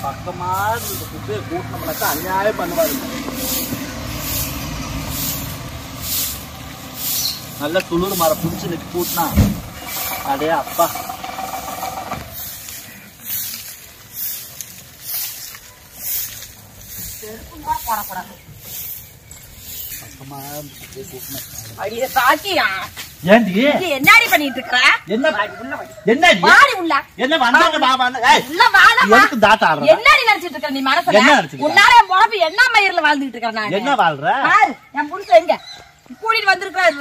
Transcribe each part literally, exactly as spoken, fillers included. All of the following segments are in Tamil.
பக்கமா இந்த குப்பையை கூட்டினோம்னாக்கா அநியாயம் பண்ணுவாரு. நல்ல துளிர் மரம் புடிச்சு நிட்டு கூட்டினா அடே அப்பா. என்னடி பண்ணிட்டு இருக்க? என்னடி நினைச்சிட்டு இருக்க நீ மனசுல? உன்னால என் பொழப்பு என்ன மயிரில் வாழ்ந்துட்டு இருக்க? நான் என்ன வாழ்ற? என் புருஷன் எங்க கூட்டிட்டு வந்திருக்காரு.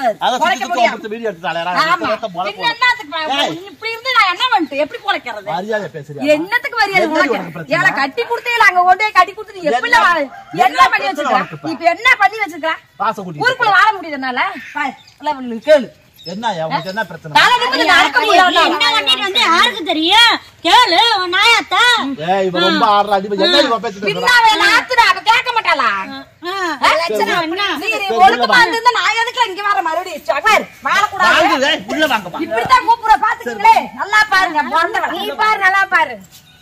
இப்படி இருந்து நான் என்ன பண்ணிட்டு எப்படி பொழைக்கிறது? என்னத்துக்கு மரியாதை? ஏழை கட்டி கொடுத்தீங்க அங்க கொண்டு போய் கட்டி கொடுத்து எப்படி என்ன பண்ணி வச்சிருக்க? இப்ப என்ன பண்ணி வச்சிருக்க? ஊருக்குள்ள வாழ முடியுதுனால கேளு. என்ன என்ன பிரச்சனை? யாருக்கு தெரியும்? கேளு நாயாத்தா. ரொம்ப ஆடுறா. கேட்க மாட்டாளா? இங்க வர மறுபடியும் வாழக்கூடாது. இப்படித்தான் கூப்பிட பாத்துக்கீங்களே. நல்லா பாருங்க. நீ பாரு, நல்லா பாரு.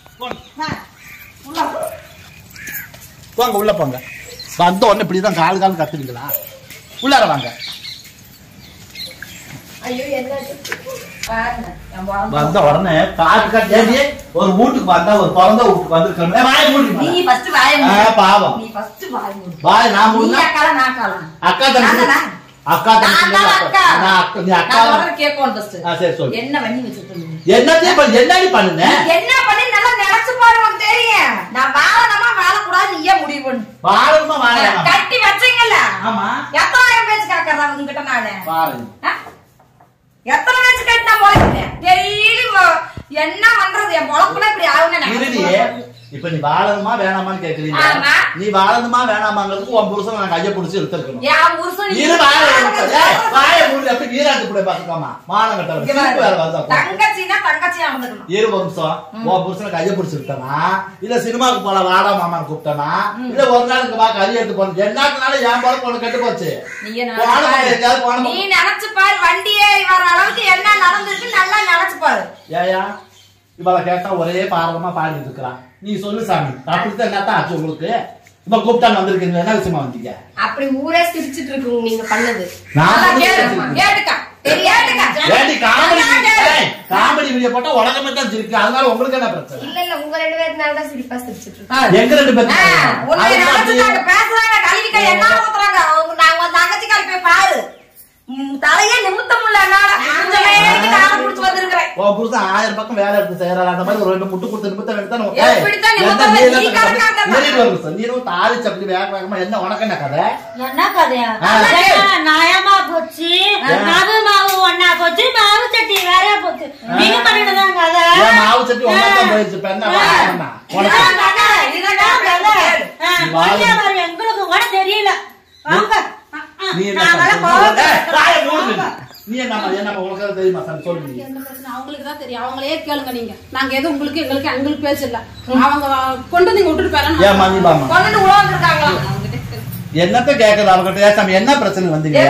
போங்க உள்ள போங்க. வந்த உடனே இப்படிதான் கால் கால் கத்துறீங்களா? உள்ளார வாங்க. வந்த உடனே காட்டு காட்டி ஒரு வீட்டுக்கு வந்தா ஒரு பிறந்த வீட்டுக்கு வந்து பாவம் பாய். நான் அக்கா தங்கச்சி அக்கா தங்கச்சி என்ன பண்ணி வச்சிருக்கீங்க? என்னடி பண்ணுங்க? என்ன பண்ணி நல்லா நினைச்சு பாரு. உனக்கு தெரியும் நான் வாழணுமா வாழக்கூடாது. நீயே முடிவு பண்ணு. வாழணுமா வாழ கட்டி வச்சீங்கல்ல. ஆமா. எத்தனாயிரம் பேச்சு கேட்கறதா உங்ககிட்ட? நானு பாருங்க எத்தனை பேச்சு கேட்டு நான் பொழைக்கிறேன். டெய்லி என்ன பண்றது? என் பொழப்புல இப்படி ஆகுங்க. இப்ப நீ வாழணுமா வேணாமான்னு கேக்குறீங்க. நீ வாழணுமா வேணாமாங்கிறதுக்கு உன் புருஷன் நான் கையை பிடிச்சி எடுத்துருக்கணும். இரு வருஷம் உன் புருஷனை கையை பிடிச்சிருக்கனா இல்ல சினிமாவுக்கு போல வாடா மாமான்னு கூப்பிட்டனா இல்ல ஒரு நாளுக்கு வா கறி எடுத்து போன எல்லாத்துனால என் போல பொண்ணு கெட்டு போச்சு. நீ நினைச்சு பாரு. வண்டியே வர அளவுக்கு என்ன நடந்திருக்கு நல்லா நினைச்சு பாரு. ஏயா இவளை கேட்டா ஒரே பாரதமா பாடிட்டு இருக்கிறான். நீ சொல்லு சாமி. அப்படித்தான் என்னத்தான் ஆச்சு உங்களுக்கு? இப்ப கூப்பிட்டா வந்திருக்கீங்க. என்ன விஷயமா வந்தீங்க? அப்படி ஊரே சிரிச்சிட்டு இருக்கு நீங்க பண்ணது. காமெடி வீடியோ போட்டா உலகமே தான் சிரிக்கு. அதனால உங்களுக்கு என்ன பிரச்சனை? இல்ல இல்ல உங்க ரெண்டு பேருனால தான் சிரிப்பா சிரிச்சிட்டு இருக்கோம். எங்க ரெண்டு பேரும் பேசுறாங்க. கல்வி கை என்ன ஊத்துறாங்க. நாங்க வந்து தங்கச்சி கால் போய் பாரு. தலையே நிமித்தம் இல்ல. ஆயிரம் பக்கம் வேலை எடுத்து செய்யறாரு. அந்த மாதிரி ஒரு ரெண்டு முட்டு கொடுத்து நிமித்தம் எடுத்தா நீரும் தாளிச்சு அப்படி வேக வேகமா என்ன உனக்கு என்ன கதை? என்ன கதையா? நாயமா போச்சு. மாவு மாவு ஒன்னா போச்சு. மாவு சட்டி வேற போச்சு. நீங்க பண்ணிட்டுதான் கதை. மாவு சட்டி ஒன்னா போயிடுச்சு. பெண்ணா எங்களுக்கு கூட தெரியல. நீ என்ன என்ன உங்களுக்கு தெரியுமா? சொல்லுங்க. அவங்களுக்கு தான் தெரியும். அவங்களே கேளுங்க. நீங்க நாங்க எதுவும் உங்களுக்கு எங்களுக்கு எங்களுக்கு பேச இல்ல. அவங்க கொண்டு வந்து விட்டுட்டு போறாங்க. என்னத்த கேக்குது அவங்ககிட்ட? என்ன பிரச்சனை வந்தீங்க?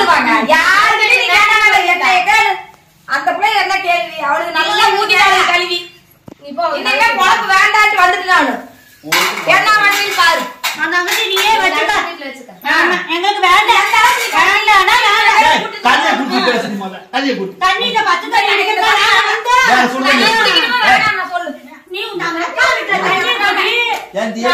அந்த பிள்ளை என்ன கேள்வி? அவளுக்கு நல்லா ஊட்டிட்டாங்க கல்வி. இப்போ இன்னைக்கு பொழப்பு வேண்டாட்டு வந்துட்டு நானு என்ன பண்ணி பாரு. அந்த அங்கடி நீயே வச்சுக்க. எங்களுக்கு வேண்டாம். தண்ணியை குடிச்சு பேசுறீங்க. முதல்ல தண்ணியை குடி. தண்ணியில பச்சை தண்ணி அடிக்கிறதா? நான் சொல்றேன். சொல்லு. நீ நம்ம அக்கா கிட்ட தண்ணி குடி. ஏன் தியா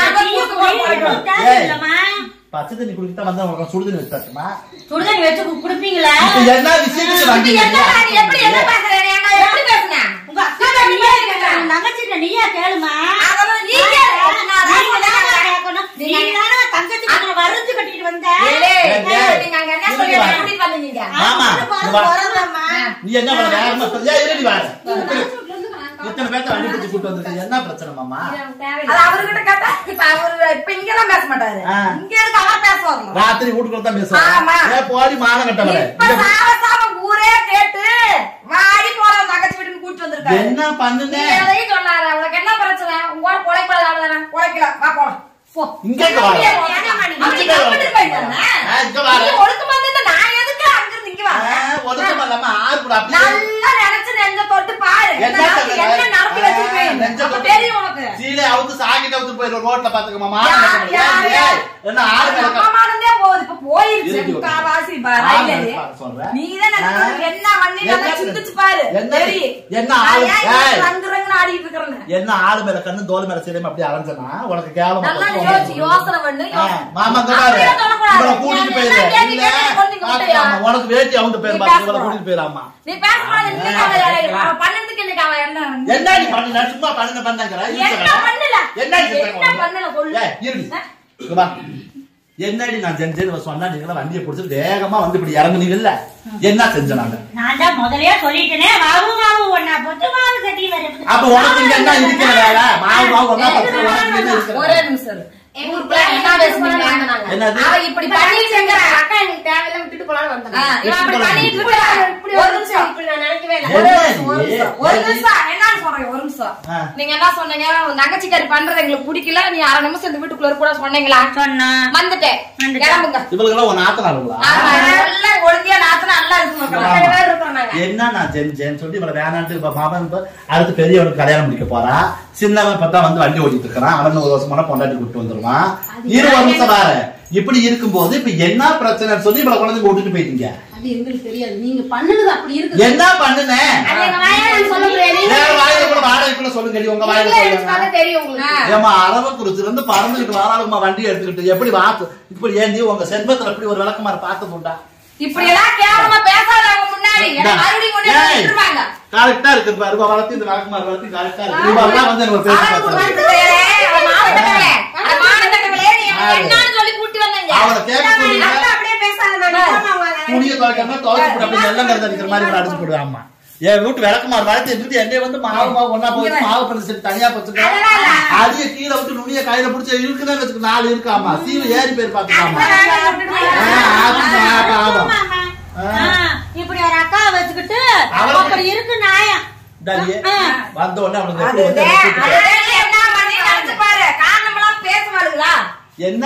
பச்சை தண்ணி குடிக்கிட்டா வந்தா உங்களுக்கு சுடுதண்ணி வச்சாச்சுமா? சுடுதண்ணி வச்சு குடிப்பீங்களா? என்ன விஷயத்துக்கு வந்தீங்க? எப்படி என்ன பேசுறீங்க? எப்படி பேசுங்க? உங்க அக்கா நீயே கேக்குறா. தங்கச்சிட்ட நீயே கேளுமா? அதெல்லாம் நீ கேளு. நான் கேட்கணும். நீ தான தங்கச்சி கிட்ட வருந்து கட்டிட்டு வந்த. நீங்க அங்க என்ன சொல்லி கூட்டி வந்தீங்க? ஆமா. நீ என்ன பண்ண? வேறமா சொல்லியா? இருடி வா. இத்தனை பேத்த வண்டி பிடிச்சு கூட்டி வந்திருக்கீங்க. என்ன பிரச்சனை மாமா? அது அவர்கிட்ட கேட்டா இப்ப அவரு இப்ப இங்க எல்லாம் பேச மாட்டாரு. இங்க இருக்கு அவர் பேசுவாங்க. ராத்திரி வீட்டுக்குள்ள தான் பேசுவாங்க. ஏ போடி மான கட்டவளே. இப்ப சாவ சாவ ஊரே கேட்டு வாடி போற தங்கச்சி வீட்டுக்கு கூட்டி வந்திருக்காரு. என்ன பண்ணுனே? எதையும் சொன்னாரு. அவளுக்கு என்ன பிரச்சனை? உங்க ஊர் பொழைக்கல ஆளுதானே. பொழைக்கல. வா போலாம். போ. இங்க வா. இங்க போயிட்டானே. இங்க வா. ஒழுக்கமா இருந்தா நான் எதுக்கு அங்க இருந்து இங்க வா? ஒழுக்கமா இல்லாம ஆறு கூட அப்படி நல்லா நினைச்சு நெஞ்ச தொட்டு பாரு. என்ன நடத்தி வச்சிருக்கேன். தெரியும் உனக்கு. சீலை அவுத்து சாகிட்ட போயிரு ரோட்ல பாத்துக்கமா மாடு என்ன ஆடு மாடுந்தே போகுது இப்ப போயிருச்சு முக்காவாசி நீதான் என்ன பண்ணி நல்லா சிந்திச்சு பாரு என்ன ஆடு ரங்குரங்கன்னு ஆடிட்டு இருக்கிறேன் என்ன ஆடு மேல கண்ணு தோல் மேல சேரும் அப்படி அலைஞ்சனா உனக்கு கேவலம் நல்லா யோசி யோசனை பண்ணு மாமா பாரு இவள கூட்டிட்டு போயிரு உனக்கு வேட்டி அவங்க பேர் பாத்து இவள கூட்டிட்டு போயிராமா நீ பேச கூடாது நீ அவ பண்ணதுக்கு என்ன அவ என்ன என்ன நீ பண்ணல சும்மா பண்ணன பண்ணங்கற என்ன பண்ணல என்ன என்ன பண்ணல சொல்லு ஏய் இரு வா என்னடி நான் செஞ்சேன்னு சொன்னா நீங்க வண்டியை புடிச்சு வேகமா வந்து இப்படி இறங்குனீங்கல்ல என்ன செஞ்சனாங்க நான் தான் முதல்லயே சொல்லிட்டேனே மாவு மாவு ஒண்ணா போட்டு மாவு கட்டி வரது அப்ப உனக்கு இங்க என்ன இருக்கிற வேலை மாவு மாவு ஒண்ணா போட்டு உனக்கு என்ன இருக்கிற ஒரே நிமிஷம் ஊருக்குள்ள என்ன பேசுறீங்க என்னது அவ இப்படி பண்ணிட்டேங்க அக்கா எனக்கு தேவையில்ல விட்டுட்டு போலாம்னு வந்தாங்க இவ அப்படி பண்ணிட்டு இருக்கா இப்படி ஒரு நிமிஷம் இப்படி நான் நினைக்கவே இல்ல ஒரு நிமிஷம் என்ன சொல்றீங்க ஒரு நிமிஷம் நீங்க என்ன சொன்னீங்க நகைச்சிக்காரி பண்றது எங்களுக்கு பிடிக்கல நீ அரை நிமிஷம் இந்த வீட்டுக்குள்ள கூட சொன்னீங்களா சொன்னா வந்துட்டேன் கிளம்புங்க இவளுக்கு ஒரு நாத்தனாருங்களா நல்லா ஒழுங்கியா நாத்தனா நல்லா இருக்கு என்ன நான் செஞ்சேன்னு சொல்லி இவளை வேணான்ட்டு இப்ப மாமன் அடுத்து பெரியவனுக்கு கல்யாணம் முடிக்க போறா சின்னவன் பார்த்தா வந்து வண்டி ஓட்டிட்டு இருக்கிறான் அவன் ஒரு வருஷமான பொண்டாட்டி கூப்பிட்டு வந்துருவான் இரு வருஷம் வேற இப்படி இருக்கும்போது இப்ப என்ன பிரச்சனை சொல்லி இவளை குழந்தை கூட்டிட்டு போயிட்டீங்க அது எங்களுக்கு தெரியாது நீங்க பண்ணுனது அப்படி இருக்கு என்ன பண்ணுனேன் வாடகைக்குள்ள சொல்லுங்க உங்க வாயில சொல்லுங்க தெரியும் உங்களுக்கு ஏமா அரவக்குறிச்சில இருந்து பறந்துகிட்டு வராளுமா வண்டி எடுத்துக்கிட்டு எப்படி வாத்து இப்படி ஏந்தி உங்க செல்வத்துல எப்படி ஒரு விளக்கமாறு பார்த்து போண்டா இப்படி எல்லாம் கேவலமா பேசாதவங்க முன்னாடி மறுபடியும் கொண்டு விட்டுருவாங்க கரெக்டா இருக்கு பாரு வளர்த்து இந்த விளக்கமாறு வளர்த்து கரெக்டா இருக்கு இவெல்லாம் வந்து எனக்கு பேச சொல்லி கூட்டி வந்தாங்க அவளை கேட்க சொல்லுங்க அப்படியே பேசாத துணியை துவைக்காம துவைச்சு போட்டு அப்படி எல்லாம் கருத்து அடிக்கிற மாதிரி அடிச்சு போடுவேன் அம்மா என் வீட்டு விளக்குமாறு வளர்த்து இருந்துட்டு என்னைய வந்து மாவு மாவு ஒன்னா போய் மாவு பண்ணி தனியா பச்சுக்க அடிய கீழே விட்டு நுனிய கையில பிடிச்சி இருக்குன்னு வச்சுக்க நாலு இருக்காமா சீல ஏறி பேர் பாத்துக்காமா இப்படி ஒரு அக்கா வச்சுக்கிட்டு அப்படி இருக்கு நாயம் வந்த உடனே அவனுக்கு என்ன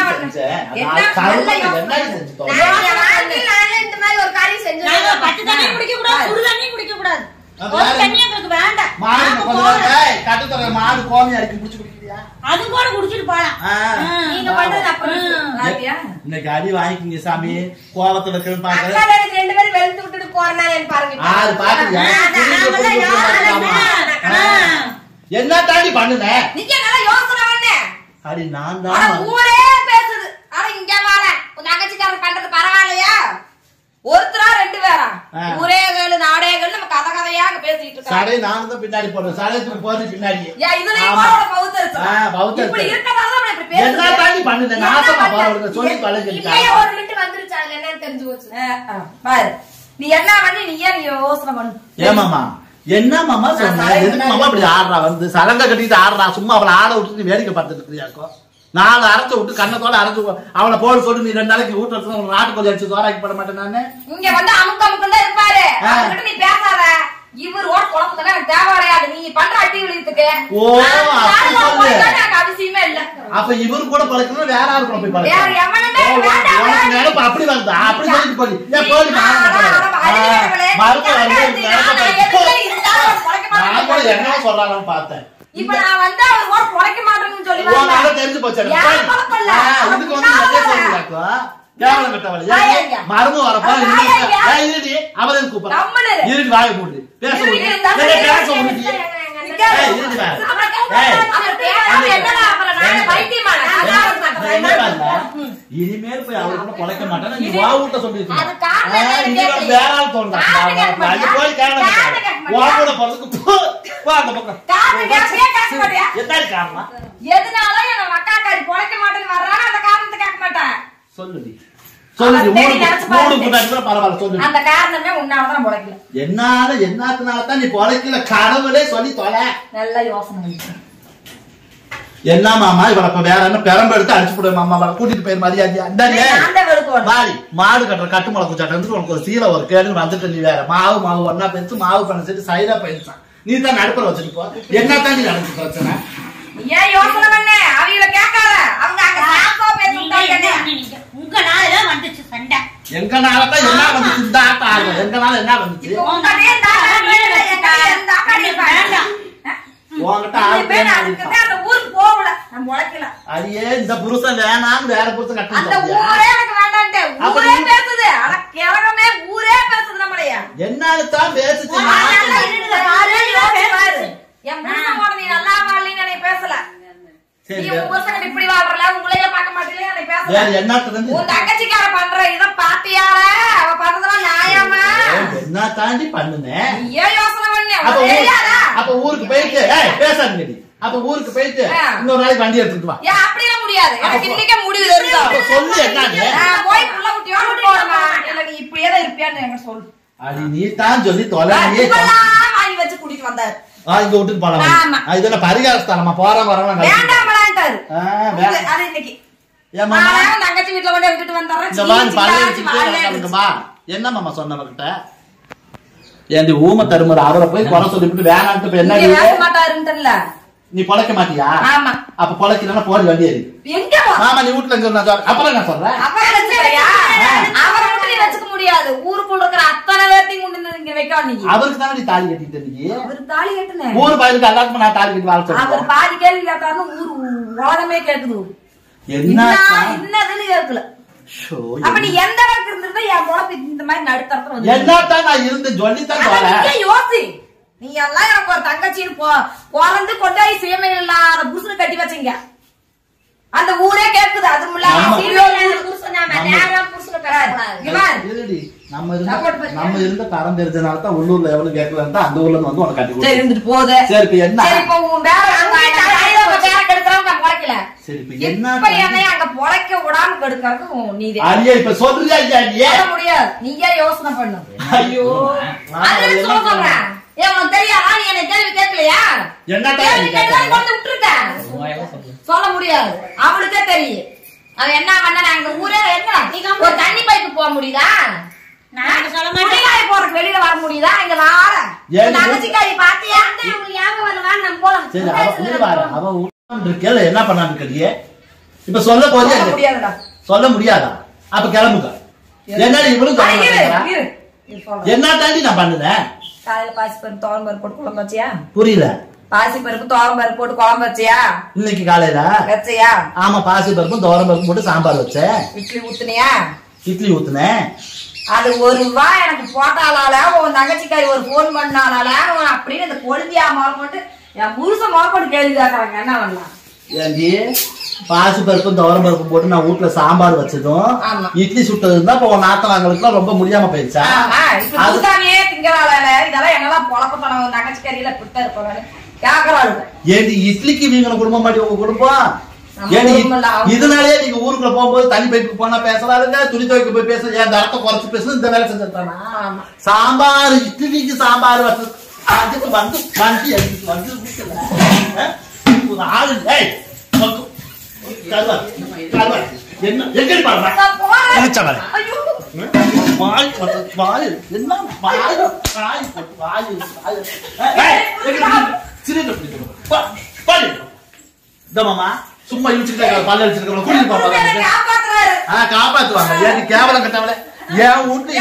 மாடு கோமி அடிக்கி குடிச்சு குடிக்கிறியா அது கூட குடிச்சிட்டு போலாம் நீங்க பண்றது அப்புறம் இன்னைக்கு அடி வாங்கிக்கிங்க சாமி கோவத்துல ரெண்டு பேரும் வெளுத்து விட்டுட்டு போறேன் பாருங்க ஆறு பாக்குறியா என்ன தாண்டி பண்ணுன நீங்க நல்லா யோசனை பண்ணு அடி நான் தான் ஊரே பேசுது அட இங்க வாழ உங்க அங்கச்சிக்காரன் பண்றது பரவாயில்லையா ஒருத்தரா ரெண்டு பேரா ஊரே கேளு நாடே கேளு நம்ம கதை கதையா பேசிட்டு இருக்கோம் சடை நானும் தான் பின்னாடி போறேன் சடைக்கு போறது பின்னாடி யா இதுலயும் போற பௌத்தர் ஆ பௌத்தர் இப்படி இருக்கறதால நம்ம இப்படி பேசுறோம் என்ன தாண்டி பண்ணுன நாசமா போறவங்க சொல்லி பழகிட்டா இப்பே ஒரு மினிட் வந்துருச்சு அதுல என்னன்னு தெரிஞ்சு போச்சு பாரு நீ என்ன பண்ணி நீ ஏன் யோசனை பண்ணு ஏமாமா என்ன மாமா சொன்ன எதுக்கு மாமா அப்படி ஆடுறா வந்து சலங்க கட்டிட்டு ஆடுறா சும்மா அவளை ஆட விட்டு வேடிக்கை பார்த்துட்டு இருக்கிறியாக்கோ நாலு அரைச்சு விட்டு கண்ணத்தோட அரைச்சு அவளை போடு போட்டு நீ ரெண்டு நாளைக்கு வீட்டு வச்சு நாட்டுக்கோழி அடிச்சு தோராக்கி போட மாட்டேன் நானு இங்க வந்து அமுக்கு அமுக்கு தான் இருப்பாரு அவர்கிட்ட நீ பேசாத இவர் ஓட குழப்பத்துல எனக்கு தேவையாது நீ பண்ற அட்டி விழுத்துக்கு ஓ அவசியமே இல்ல அப்ப இவரு கூட பழக்கணும் வேற யாரு கூட போய் பழக்கணும் அப்படி வந்தா அப்படி சொல்லிட்டு போய் ஏன் போய் என்ன சொல்றாங்கன்னு பார்த்தேன் இப்ப நான் வந்து அவர் ஓட குறைக்க மாட்டேன்னு சொல்லி தெரிஞ்சு போச்சு இதுக்கு வந்து கேவலம் கட்டவளை மருந்து வரப்பா இருடி அவரை கூப்பிடுறேன் இருடி வாய மூடி பேச பேச இனிமேல் போய் அவரு கூட குலைக்க மாட்டேன் நீ வா வீட்ட சொல்லிருக்கேன் வேற ஆள் தோன்றா போய் கேவலம் வா கூட போறதுக்கு அந்த பக்கம் என்ன காரணமா எதனால எங்க அக்காக்காரி குலைக்க மாட்டேன்னு வர்றாங்க அந்த காரணத்தை கேட்க மாட்டேன் சொல்லுடி சொல்லுடி மூணு மூணு பரவாயில்ல சொல்லு அந்த காரணமே உன்னாலதான் பொழைக்கல என்னால என்னத்தினாலதான் நீ பொழைக்கல கடவுளே சொல்லி தொலை நல்ல யோசனை என்ன மாமா இவளை வேற என்ன பெரம்பு எடுத்து அடிச்சு போடுவேன் மாமா அவளை கூட்டிட்டு போய் மரியாதையா மாறி மாடு கட்டுற கட்டு முளை குச்சாட்ட வந்து உனக்கு ஒரு சீலை ஒரு கேடு வந்துட்டு நீ வேற மாவு மாவு ஒன்னா பெருசு மாவு பண்ண சரி சைடா போயிருச்சான் நீ தான் நடுப்புற வச்சுட்டு போ என்னத்தான் நீ நடந்து பிரச்சனை ஏன் யோசனை பண்ண அவங்கள கேட்காத அவங்க அங்க சாக்கோ பேசிட்டாங்க உங்களாலதான் வந்துச்சு சண்டை எங்கனாலதான் என்ன வந்துச்சு இந்த ஆட்டம் ஆகும் எங்கனால என்ன வந்துச்சு உங்ககிட்ட ஊருக்கு போகல நம்ம அடியே இந்த புருஷன் வேணான்னு வேற புருஷன் கட்ட அந்த ஊரே எனக்கு வேண்டான்ட்டே ஊரே பேசுது அட கிழங்கமே ஊரே பேசுது நம்மளையா என்னால தான் பேசுச்சு என் புருஷனோட நீ நல்லா வாழலன்னு நீ பேசல நீ உன் புருஷன் இப்படி வாழ்றல உங்களையே பார்க்க மாட்டீங்களே நீ பேசல வேற என்னட்ட இருந்து உன் தங்கச்சிக்கார பண்ற இத பாத்தியால அவ பண்றதெல்லாம் நியாயமா என்ன தாண்டி பண்ணுனே நீயே யோசனை பண்ணு அப்ப அப்ப ஊருக்கு போயிட்டு ஏய் பேசாதீங்கடி அப்ப ஊருக்கு போயிட்டு இன்னொரு நாளைக்கு வண்டி எடுத்துட்டு வா ஏன் அப்படியே முடியாது எனக்கு இன்னைக்கே முடிவு தெரியுது அப்ப சொல்லு என்னன்னு நான் போய் புள்ள குட்டியோட போறமா இல்ல நீ இப்படியே தான் இருப்பியான்னு எனக்கு சொல்லு அடி நீ தான் சொல்லி தொலை நீ வாங்கி வச்சு கூட்டிட்டு வந்தாரு ஆ இங்க விட்டுட்டு போலாம் இதெல்லாம் பரிகார ஸ்தலமா போற வரலாம் வேண்டாமலான்ட்டாரு ஆ வேற அது இன்னைக்கு ஏமா நான் தங்கச்சி வீட்ல கொண்டு விட்டுட்டு வந்தறேன் இந்த வான் பழைய வா என்ன மாமா சொன்னவர்கிட்ட ஏண்டி ஊம தருமர் அவரை போய் குறை சொல்லிட்டு வேணான்ட்டு இப்ப என்ன பேச மாட்டாருன்றல நீ பொழைக்க மாட்டியா ஆமா அப்ப பொழைக்கலன்னா போடி வண்டி ஏறி எங்க மாமா நீ வீட்டுல இங்க நான் அப்புறம் என்ன சொல்றேன் அப்புறம் வச்சுக்கறியா அவரை மட்டும் நீ வச்சுக்க முடியாது ஊருக்குள்ள இருக்கிற அத்தனை பேர்த்தையும் கொண்டு இங்க வைக்க நீ அவருக்கு தானே நீ தாலி கட்டிட்டு நீ அவர் தாலி கட்டுனே ஊர் பயிருக்கு எல்லாருக்கும் நான் தாலி கட்டி வாழ சொல்றேன் அவர் பாதி கேள்வி கேட்டாருன்னு ஊர் உலகமே கேக்குது என்ன என்னதுன்னு கேட்கல அப்ப நீ எந்த அளவுக்கு இருந்திருந்தா என் முளப்பு இந்த மாதிரி நடுத்தரத்துல வந்து என்னத்தான் நான் இருந்து சொல்லித்தான் போறேன் யோசி நீ எல்லாம் எனக்கு ஒரு தங்கச்சின்னு போ பிறந்து கொண்டாய் சுயமே இல்லாத புருஷனை கட்டி வச்சீங்க அந்த ஊரே கேக்குது அது நம்ம இருந்த நம்ம இருந்த தரம் தெரிஞ்சனால தான் உள்ளூர்ல எவ்வளவு கேட்கலாம் அந்த ஊர்ல இருந்து வந்து உனக்கு கட்டி கொடுத்து இருந்துட்டு போகுது சரி இப்ப என்ன சரி இப்ப என்ன அங்க பொழைக்க விடாம கெடுக்கிறது நீதே ஐயா இப்ப சொல்றியா ஐயா முடியாது நீயே யோசனை பண்ணு ஐயோ சொல்றேன் உனக்கு தெரியாதா நீ என்ன கேள்வி கேட்கலையா சொல்ல முடியாது அவளுக்கே தெரியும் அவன் என்ன பண்ண அங்க ஊரே ஒரு தண்ணி பைப்பு போக முடியுதா போறதுக்கு வெளியில வர முடியுதா இங்க வாழ தங்கச்சிக்காரி பாத்தியா என்ன பண்ணான்னு இப்ப சொல்ல போறியா சொல்ல முடியாதா அப்ப கிளம்புங்க என்ன இவளும் என்ன தாண்டி நான் பண்ணுனேன் காலையில பாசி பருப்பு தோரம் பருப்பு போட்டு குழம்பு வச்சியா புரியல பாசி பருப்பு தோரம் பருப்பு போட்டு குழம்பு வச்சியா இன்னைக்கு காலையில வச்சியா ஆமா பாசி பருப்பும் தோரம் பருப்பு போட்டு சாம்பார் வச்சேன் இட்லி ஊத்துனியா இட்லி ஊத்துனேன் அது ஒரு ரூபா எனக்கு போட்டாலால உன் தங்கச்சிக்காரி ஒரு போன் பண்ணாலால அப்படின்னு இந்த கொழுந்தியா மார்க்கொண்டு என் புருஷ மார்க்கொண்டு கேள்வி கேட்கறாங்க என்ன பண்ணலாம் ஏண்டி பாசி பருப்பும் துவரம் பருப்பும் போட்டு நான் வீட்டுல சாம்பார் வச்சதும் இட்லி சுட்டது இருந்தா இப்ப உன் நாத்தனாங்களுக்கு ரொம்ப முடியாம போயிடுச்சா அதுக்காகவே திங்கறாள இதெல்லாம் என்னெல்லாம் பொழப்பத்தனம் தங்கச்சிக்காரியில பிட்ட இருப்பாங்க கேக்குறாள் ஏண்டி இட்லிக்கு வீங்கின குடும்பம் மாதிரி உங்க குடும்பம் இதனாலயே நீங்க ஊருக்குள்ள போகும்போது தனி பைப்புக்கு போனா பேசுறாருங்க துணி துவைக்க போய் பேச என் தரத்தை குறைச்சு பேசு இந்த வேலை செஞ்சிருக்கானா சாம்பார் இட்லிக்கு சாம்பார் வச்சு அதுக்கு வந்து வண்டி எடுத்து வந்து ஆளு என்ன எங்கடி பாடுற வாய் வாய் என்ன வாய் வாய் வாய் மாமா சும்மா யூச்சுக்கிட்ட பல்ல அடிச்சிருக்க கூட்டிட்டு போவாங்க காப்பாத்துவாங்க ஏன் கேவலம் கட்டவள ஏன் வீட்டு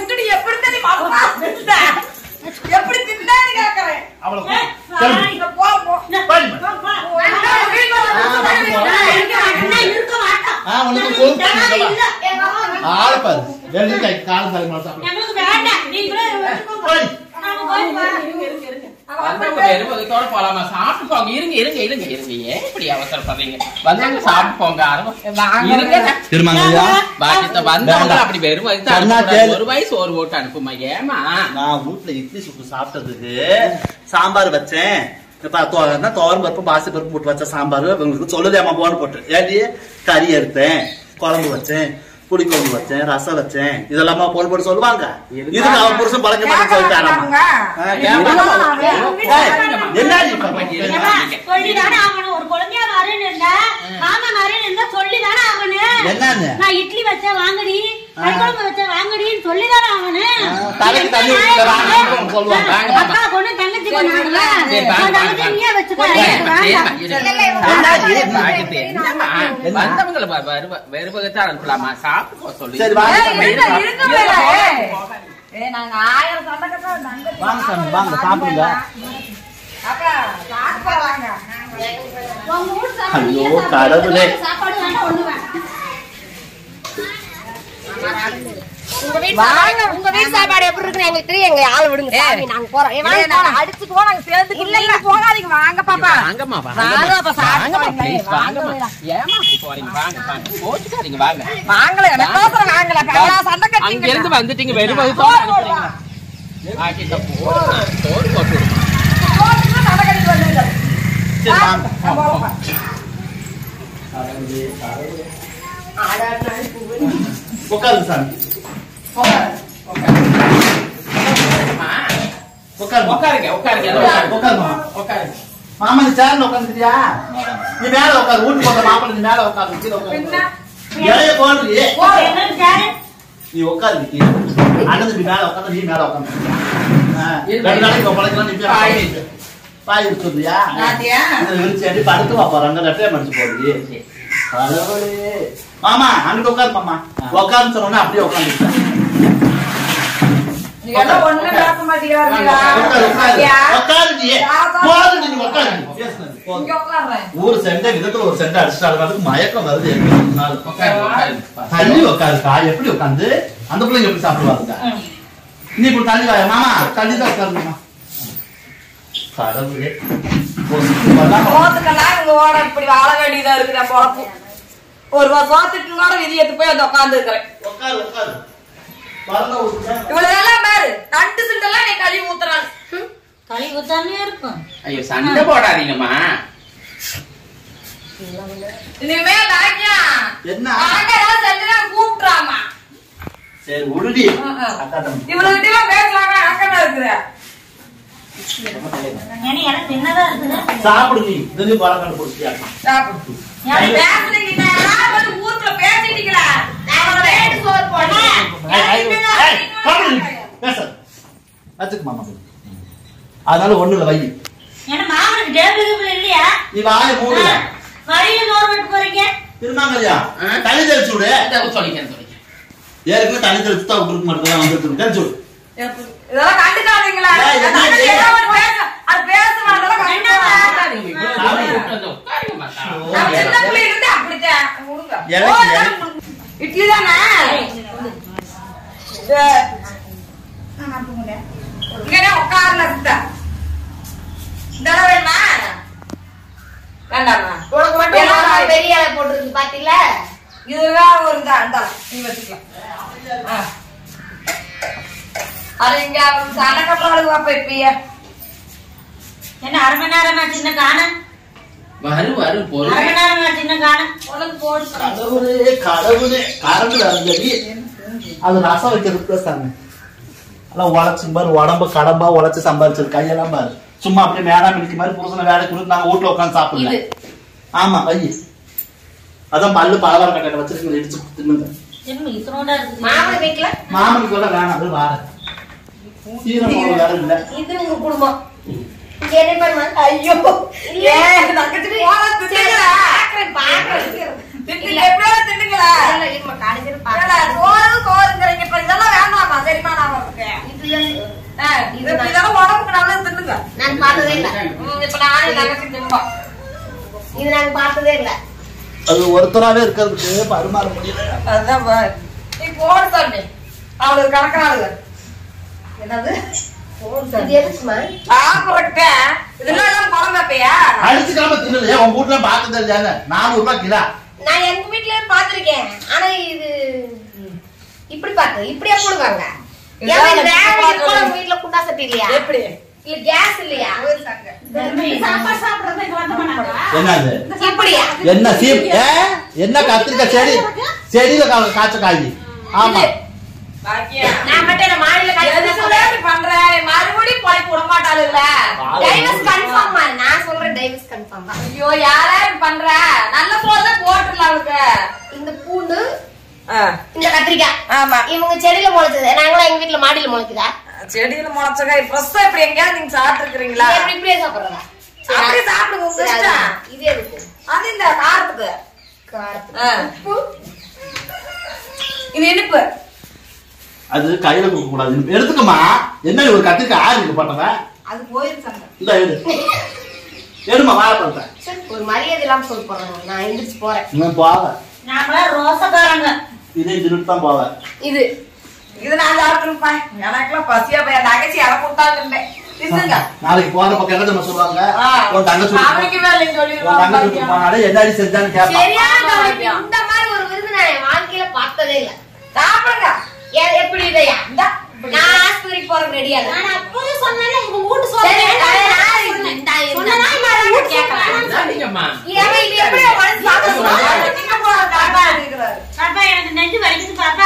எப்படி தின்னான்னு கேக்குறேன் ஆள பாரு வெள்ளை காலம் தலை மாசம் போலாமா சாப்பிட்டு போங்க இருங்க இருங்க இருங்க இருங்க ஏன் இப்படி அவசரப்படுறீங்க வந்தாங்க சாப்பிட்டு போங்க வந்தவங்க அப்படி வெறும் ஒரு வயசு ஒரு ஓட்டு அனுப்புமா ஏமா நான் வீட்டுல இட்லி சுட்டு சாப்பிட்டதுக்கு சாம்பார் வச்சேன் தோரம் பருப்பு பாசி பருப்பு போட்டு வச்ச சாம்பார் உங்களுக்கு சொல்லுதேமா போன்னு போட்டு ஏடி கறி எடுத்தேன் குழம்பு வச்சேன் புளி குழம்பு வச்சேன் ரசம் வச்சேன் இதெல்லாமா போன் போட்டு சொல்லுவாங்க இதுக்கு அவன் புருஷன் பழக்க மாட்டேன்னு சொல்லிட்டாராமா நான் இட்லி வச்சேன் வாங்கடி குழம்பு வச்சேன் வாங்கடின்னு சொல்லிதானே அவனு தலைக்கு தண்ணி சொல்லுவாங்க அக்கா பொண்ணு தங்கச்சி கொண்டாடுல தங்கச்சியே வச்சுக்கோ வந்தவங்களை வெறுபகத்தான் அனுப்பலாமா சாப்பிட்டு சொல்லி வாங்க வாங்க சாப்பிடுங்க அக்கா சாப்பிடுவாங்க ஐயோ கடவுளே. சாப்பாடு வேண்டாம் ஒண்ணு வேண்டாம். உங்க வீட்டு சாப்பாடு எப்படி இருக்குன்னு எங்களுக்கு தெரியும். எங்க ஆளு விடுங்க சாமி, நாங்க போறோம். அடிச்சுட்டு போ, நாங்க சேர்ந்து இல்ல இல்ல போகாதீங்க. வாங்க பாப்பா, வாங்கம்மா வாங்க பாப்பா, வாங்கம்மா சாப்பிடுங்க. ப்ளீஸ் வாங்கம்மா. ஏமா போறீங்க? வாங்க வாங்க, போச்சுக்காதீங்க வாங்க. வாங்கல எனக்கோசரம் வாங்கல. பையா சண்டை அங்க கட்டிங்க. இருந்து வந்துட்டீங்க, வரும்போது தோற அனுப்புறீங்க. ஆக்கிட்ட போறா தோறு போட்டு விடு. போட்டுட்டு சண்டை கட்டிட்டு வந்துருங்க. சரி வாங்க. போறோம். கடவுளே கடவுளே. ஆடாடா பூவே. உட்காரு சாமி. உட்காருங்க உட்காரு உட்காருங்க உட்காருங்க எல்லாம் உட்காருமா. உட்காருங்க. மாமா நீ சேர்ல உட்காந்துக்கிறியா? நீ மேல உட்காரு. வீட்டு போற மாப்பிள்ளை நீ மேல உட்காரு. கீழே உட்காரு. இலைய போடுறீ. என்னன்னு சாரு? நீ உட்காரு. அண்ணன் நீ மேல உட்காந்து, நீ மேல உட்காந்து. ரெண்டு நாளைக்கு பழக்கலாம். நீ பாய் பாய் இருக்குதுயா? சரி படுத்து வா போறாங்க. ரெட்டையை மடிச்சு போடுது. மாமா அங்கிட்டு உட்காரு. மாமா உட்காருன்னு சொன்னோன்னா அப்படியே உட்காந்துருக்கேன். ஒரு சென்டை விதத்துல ஒரு சென்டை அடிச்சுட்டு மயக்கம் வருது. தள்ளி உட்காருக்கா? எப்படி உட்காந்து அந்த பிள்ளைங்க எப்படி சாப்பிடுவாங்க? நீ இப்படி தள்ளி வாய. மாமா தள்ளி தான் உட்காருமா. கடவுளே, இப்படி வாழ வேண்டியதா இருக்குதா பொழப்பு. ஒரு சோத்துட்டு கூட விதி எடுத்து போய் வந்து உட்கார்ந்து இருக்கிறேன். உட்காரு உட்காரு. இவ்வளவு எல்லாம் பாரு, நண்டு சிண்டெல்லாம் நீ கழுவி ஊத்துறான். களி ஊத்தாமே இருக்கும். ஐயோ சண்டை போடாதீங்கம்மா. இனிமே நாக்கியா என்ன கூப்பிட்டுறாமா. சரி உருடி. இவ்வளவு கிட்ட பேசலாமா? அக்கா இருக்குது. ஏன்னா எனக்கு என்னதான் இருக்குது. சாப்பிடு. நீ இதுலயும் பழக்கம் போட்டியா? சாப்பிடு. பேசுறீங்க ஊருக்குள்ள பேசிட்டீங்களா? சோறு போடுறேன். அதனால ஒண்ணு இல்ல வை. ஏன்னா மாமனுக்கு டேபிள் இல்லையா? நீ வாய மூடு. வழியில நோர் விட்டு போறீங்க. திருமாங்கல்யா தண்ணி தெளிச்சு விடு. சொல்லிக்கிறேன் சொல்லிக்கிறேன். ஏற்கனவே தண்ணி தெளிச்சு தான் விட்டுருக்கு மட்டும் வந்துருக்கு. தெளிச்சு விடு. இதெல்லாம் கண்டுக்காதீங்களா? அது பேசுமா? அதெல்லாம் கண்டுக்காதீங்க. சின்ன பிள்ளை இருந்து அப்படித்தான். இட்லி தானே இங்கே உட்கார்ல இருந்தா இதெல்லாம் வேணுமா? வேண்டாமா? உனக்கு மட்டும் பெரிய இலை போட்டுருக்கு பாத்தீங்களா? இதுதான் ஒரு இதா இருந்தா நீ வச்சுக்கலாம். அது இங்க சண்டை கட்டுறவளுக்கு வாப்ப இப்பய என்ன அரை மணி நேரமா சின்ன காணும்? வரும் வரும் போறேன். அரை மணி நேரமா சின்ன காணும். உனக்கு போடு. கடவுளே கடவுளே. கரண்ட் வரஞ்சடி. அது ரசம் வைக்கிறதுக்கு சாமி. எல்லாம் உழைச்சு பாரு, உடம்பு கடம்பா உழைச்சு சம்பாதிச்சது. கையெல்லாம் பாரு சும்மா அப்படியே மேடா மிடிக்க மாதிரி புருஷனை வேலை கொடுத்து நாங்க வீட்டுல உட்காந்து சாப்பிடல. ஆமா வை. அதான் பல்லு பலவார கட்டையில வச்சிருக்கீங்க, இடிச்சு தின்னுங்க. மாமன் வீட்டுல மாமனுக்கு எல்லாம் வேணாம். அது வார சீரம் வேற இல்ல. இது உங்க குடும்பம். ஐயோ உடம்புக்கு நல்லது தின்னுங்க. நான் பார்த்ததே இல்ல. இப்ப நானே தங்கச்சி தின்போம். இது நாங்க பார்த்ததே இல்ல. அது ஒருத்தராவே இருக்கிறதுக்கு பரிமாற முடியல. அதான் நீ போடு தண்ணி. அவளுக்கு கணக்காளுங்க. என்னது அடிச்சுக்காம தின்னலையா? உங்க வீட்டுல பார்த்தது இல்லையாங்க? நானூறு ரூபாய் கிலோ. நான் எங்க வீட்டுல பாத்திருக்கேன். ஆனா இது இப்படி பாத்து இப்படியா போடுவாங்க? வீட்டுல குண்டா சட்டி இல்லையா? எப்படி இல்ல கேஸ் இல்லையா? சாப்பாடு சாப்பிடுறது என்னது இப்படியா? என்ன சீப் என்ன கத்திரிக்காய் செடி செடியில காய்ச்ச காய். ஆமா நான் மட்டும் மாநில பண்றேன். மறுபடியும் பொழைப்பு விட மாட்டாள் இல்ல. Divorce confirm. நான் சொல்றேன் டைவர்ஸ் கன்ஃபார்ம். ஐயோ யாரா பண்ற? நல்ல சோறு போட்டுடலாம் அவளுக்கு. இந்த பூண்டு இந்த கத்திரிக்காய். ஆமா இவங்க செடியில முளைச்சது. நாங்களும் எங்க வீட்டுல மாடியில முளைக்குதா? செடியில முளைச்சக்காய் ஃப்ரெஷ்ஷா இப்படி எங்கேயாவது நீங்க சாப்பிட்டு இருக்கீங்களா? எப்படி இப்படியே சாப்பிடுறதா? அப்படியே சாப்பிடுங்க. இது எதுக்கு? அது இந்த காரத்துக்கு. காரத்துக்கு இது இனிப்பு. அது கையில கொடுக்க கூடாது. எடுத்துக்கமா. என்ன ஒரு கத்திரிக்காய் ஆறு இருக்கு போட்டவன். அது போயிருச்சாங்க. இந்த எடு. எடுமா வாழைப்பழத்தை. ஒரு மரியாதை இல்லாம சொல்லி போறாங்க. நான் எந்திரிச்சு போறேன். நான் போவேன். நாம ரோசக்காரங்க. இதே திருட்டு தான் போவேன். இது இது நான் சாப்பிட்டுருப்பேன். எனக்குலாம் பசியா போய் தங்கச்சி இலை கொடுத்தாங்க. நாளைக்கு போற பக்கம் என்ன நம்ம சொல்லுவாங்க, உன் தங்கச்சி என்னடி செஞ்சான்னு கேட்பாங்க. இந்த மாதிரி ஒரு விருந்து நான் என் வாழ்க்கையில பார்த்ததே இல்ல. சாப்பிடுங்க. எப்படி இதையா நான் ஆஸ்பத்திரிக்கு போறதுக்கு ரெடியா இல்ல. நான் அப்பவே சொன்னேன் உங்க வீட்டு சொல்றேன். எனக்கு நெஞ்சு வலிக்குது பாப்பா.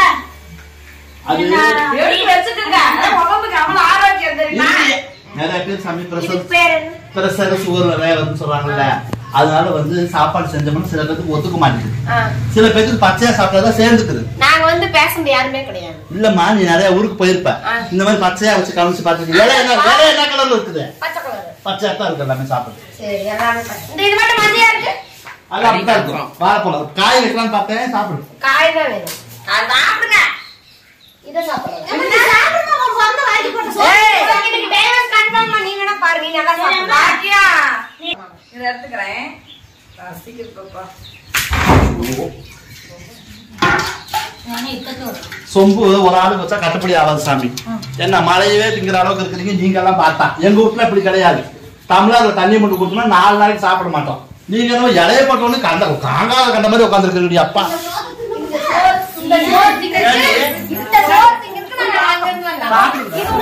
நிறைய பேர் சாமி பிரஷர் சுகர் வேலைன்னு சொல்றாங்கல்ல, அதனால வந்து சாப்பாடு செஞ்சோம்னா சில பேருக்கு ஒத்துக்க மாட்டேங்குது. சில பேருக்கு பச்சையா சாப்பிட்டாதான் சேர்ந்துக்குது. நாங்க வந்து பேசுறது யாருமே கிடையாது. இல்லம்மா, நீ நிறைய ஊருக்கு போயிருப்ப, இந்த மாதிரி பச்சையா வச்சு கலந்து பாத்துட்டு வேலை என்ன வேலை என்ன கலர்ல இருக்குது? பச்சை கலர் பச்சையா தான் இருக்கு எல்லாமே சாப்பிடுது. சரி, இந்த இது மட்டும் மஞ்சளா இருக்கு. அது அப்படிதான் இருக்கும். வாழைப்பழம் காய் வைக்கலாம்னு பார்த்தேன், சாப்பிடு. காய் தான் வேணும். அது சாப்பிடுங்க. இத சாப்பிடுங்க. சாப்பிடுங்க. உங்க சொந்த வாங்கி போட்டு சொல்லுங்க. எனக்கு டைவர்ஸ் கன்ஃபார்ம் பண்ணி வேணா பாரு. நீ நல்லா சாப்பிடு. பாக்கியா இத எடுத்துக்கறேன். ரசிக்கு பாப்பா. சொம்பு ஒரு ஆளு வச்சா கட்டுப்படி ஆகாது சாமி. என்ன மழையவே திங்கிற அளவுக்கு இருக்கிறீங்க நீங்க எல்லாம் பார்த்தா. எங்க வீட்டுல இப்படி கிடையாது. தமிழ்நாடுல தண்ணி மட்டும் கொடுத்தோம்னா நாலு நாளைக்கு சாப்பிட மாட்டோம். நீங்க என்ன இலைய போட்டோன்னு கண்ட காங்காத கண்ட மாதிரி உட்காந்துருக்கீங்க. அப்பா இந்த சோறு திங்கிறதுக்கு இந்த சோறு திங்கிறதுக்கு நான் அங்க இருந்து வந்தேன். இது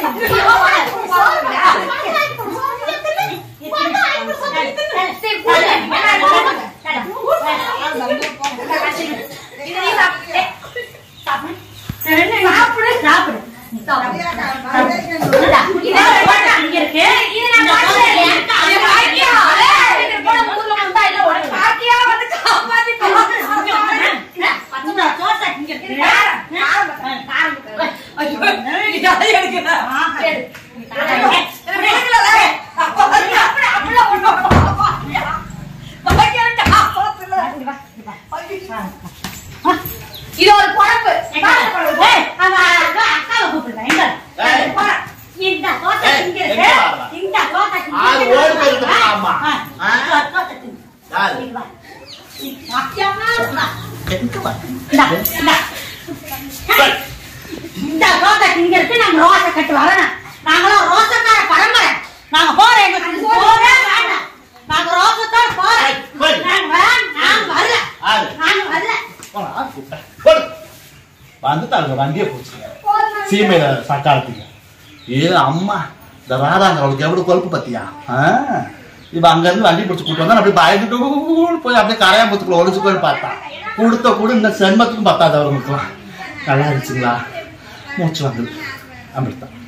இது ஒரு குழம்பு. அக்காவை கூப்பிடுறேன். இந்த தோட்டை திங்கிறதுக்கு இந்த தோட்டை இந்த தோட்டை திங்கிறதுக்கு நாங்க ரோசை கட்டு வரணும். நாங்களும் ரோசக்கார பரம்பரை. நாங்க போறோம். எங்களுக்கு போவே வேண்டாம். நாங்க ரோசத்தோட போறோம். நாங்க நாங்க வரல. நாங்க வரல. வந்துட்டாங்க வண்டியை போச்சு சீமையில சக்காலத்துக்கு. ஏ அம்மா, இந்த ராதாங்க அவளுக்கு எவ்வளவு கொழுப்பு பத்தியா. இப்ப அங்க இருந்து வண்டி பிடிச்சு கூட்டு வந்தா அப்படி பயந்துட்டு போய் அப்படியே கரையாம்பத்துக்குள்ள ஒழிச்சு போய் பார்த்தா கொடுத்த கூட இந்த சென்மத்துக்கும் பத்தாது அவங்களுக்குலாம். நல்லா இருந்துச்சுங்களா? மூச்சு வந்து அப்படித்தான்.